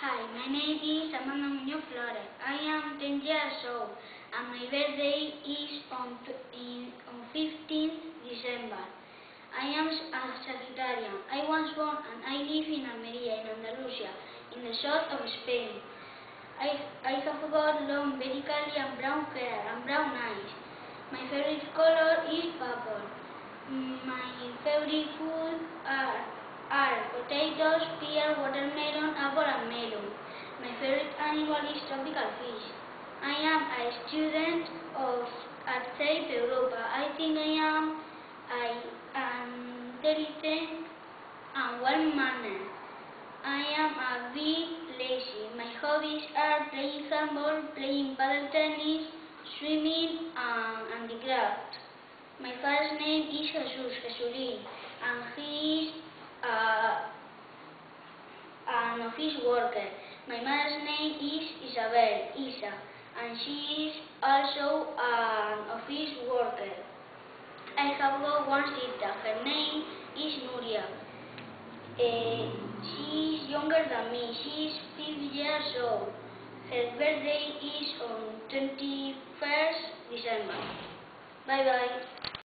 Hi, my name is Amanda Muñoz Flores. I am 10 years old and my birthday is on 15th December. I am a Sagittarian. I was born and I live in Almería, in Andalusia, in the south of Spain. I have got long, very curly and brown hair and brown eyes. My favorite color is purple. My favorite food are potatoes, pear, watermelon, apple and melon. My favorite animal is tropical fish. I am a student at CEIP Europa. I think I am intelligent and well-mannered. I am a bit lazy. My hobbies are playing handball, playing paddle tennis, swimming and handicraft. My first name is Jesus, Jesulín, and he is an office worker. My mother's name is Isabel, Isa, and she is also an office worker. I have got one sister. Her name is Nuria. She is younger than me. She is 5 years old. Her birthday is on 21st December. Bye bye.